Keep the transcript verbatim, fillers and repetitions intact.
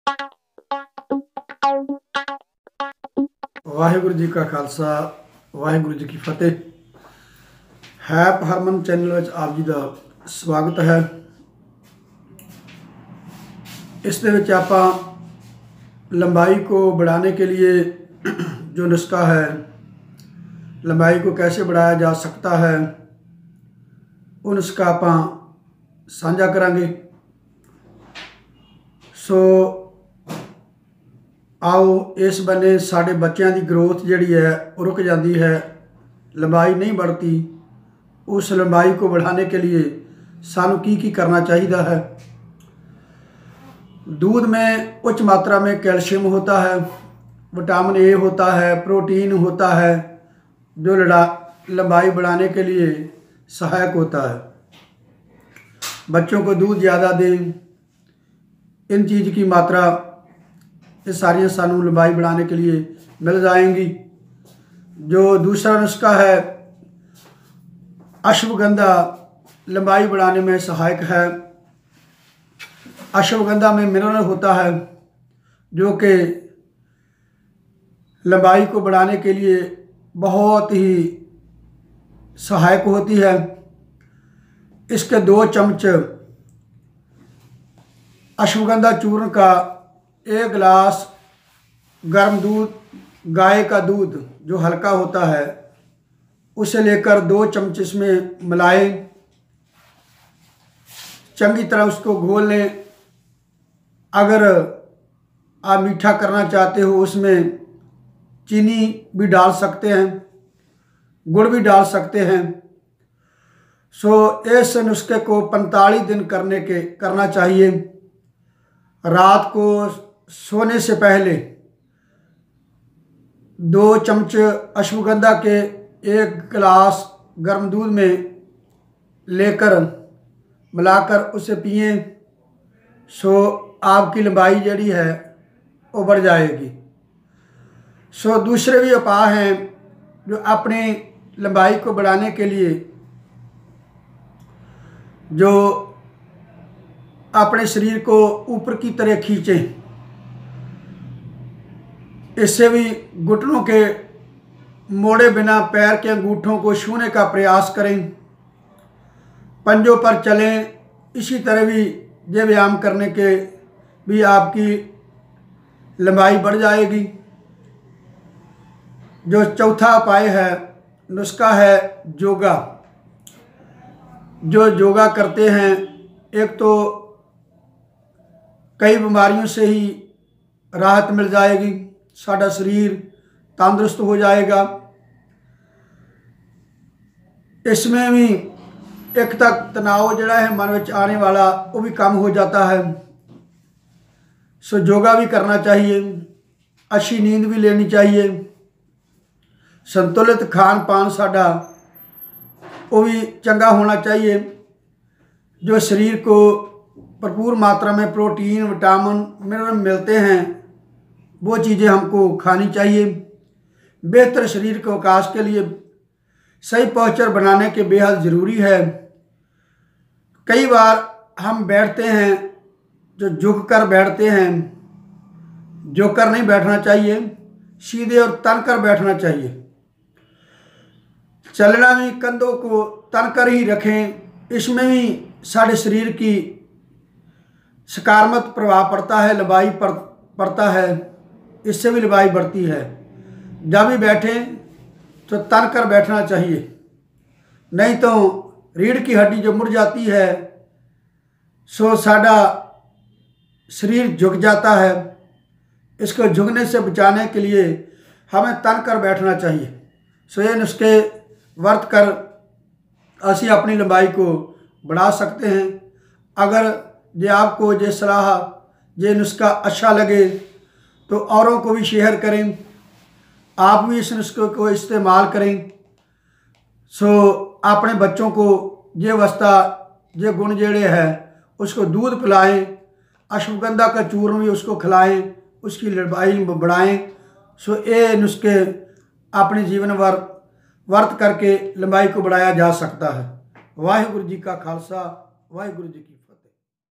वाहिगुरु जी का खालसा वाहिगुरु जी की फतेह। हैप हरमन चैनल में आप जी का स्वागत है। इस दे विच आपां लंबाई को बढ़ाने के लिए जो नुस्खा है, लंबाई को कैसे बढ़ाया जा सकता है, वो नुस्खा आपां साझा करांगे। सो आओ इस बने साढ़े बच्चों की ग्रोथ जिहड़ी है वो रुक जाती है, लंबाई नहीं बढ़ती। उस लंबाई को बढ़ाने के लिए सानू की की करना चाहिए है। दूध में उच्च मात्रा में कैल्शियम होता है, विटामिन ए होता है, प्रोटीन होता है, जो लड़ा लंबाई बढ़ाने के लिए सहायक होता है। बच्चों को दूध ज़्यादा दें, इन चीज़ की मात्रा ये सारियाँ सानू लंबाई बढ़ाने के लिए मिल जाएंगी। जो दूसरा नुस्खा है अश्वगंधा, लंबाई बढ़ाने में सहायक है। अश्वगंधा में मिनरल होता है जो कि लंबाई को बढ़ाने के लिए बहुत ही सहायक होती है। इसके दो चम्मच अश्वगंधा चूर्ण का एक गिलास गर्म दूध, गाय का दूध जो हल्का होता है, उसे लेकर दो चम्मच इसमें मिलाएं, चंगी तरह उसको घोल लें। अगर आप मीठा करना चाहते हो उसमें चीनी भी डाल सकते हैं, गुड़ भी डाल सकते हैं। सो इस नुस्खे को पैंतालीस दिन करने के करना चाहिए। रात को सोने से पहले दो चम्मच अश्वगंधा के एक गिलास गर्म दूध में लेकर मिलाकर उसे पिए। सो आपकी लंबाई जड़ी है वो बढ़ जाएगी। सो दूसरे भी उपाय हैं जो अपनी लंबाई को बढ़ाने के लिए, जो अपने शरीर को ऊपर की तरह खींचें। इससे भी घुटनों के मोड़े बिना पैर के अंगूठों को छूने का प्रयास करें, पंजों पर चलें। इसी तरह भी ये व्यायाम करने के भी आपकी लंबाई बढ़ जाएगी। जो चौथा उपाय है, नुस्खा है योगा। जो योगा करते हैं, एक तो कई बीमारियों से ही राहत मिल जाएगी, साड़ा शरीर तंदुरुस्त हो जाएगा। इसमें भी एक तक तनाव जड़ा है मन में आने वाला वो भी कम हो जाता है। सो योगा भी करना चाहिए, अच्छी नींद भी लेनी चाहिए, संतुलित खान पान साड़ा वो भी चंगा होना चाहिए। जो शरीर को भरपूर मात्रा में प्रोटीन, विटामिन, मिनरल मिलते हैं, वो चीज़ें हमको खानी चाहिए। बेहतर शरीर के विकास के लिए सही पोस्चर बनाने के बेहद ज़रूरी है। कई बार हम बैठते हैं जो झुक कर बैठते हैं, झुक कर नहीं बैठना चाहिए, सीधे और तन कर बैठना चाहिए। चलना भी कंधों को तन कर ही रखें। इसमें भी साढ़े शरीर की सकारात्मक प्रभाव पड़ता है, लंबाई पर पड़ता है, इससे भी लंबाई बढ़ती है। जब भी बैठें तो तन कर बैठना चाहिए, नहीं तो रीढ़ की हड्डी जो मुड़ जाती है, सो साड़ा शरीर झुक जाता है। इसको झुकने से बचाने के लिए हमें तन कर बैठना चाहिए। सो ये नुस्खे वर्त कर असी अपनी लंबाई को बढ़ा सकते हैं। अगर ये आपको ये सलाह, ये नुस्खा अच्छा लगे तो औरों को भी शेयर करें, आप भी इस नुस्खे को इस्तेमाल करें। सो अपने बच्चों को ये अवस्था, ये गुण जेड़े हैं उसको दूध पिलाएं, अश्वगंधा का चूर्ण भी उसको खिलाएं, उसकी लंबाई बढ़ाएं। सो ये नुस्खे अपने जीवन भर वर्त करके लंबाई को बढ़ाया जा सकता है। वाहिगुरु जी का खालसा वाहिगुरु जी की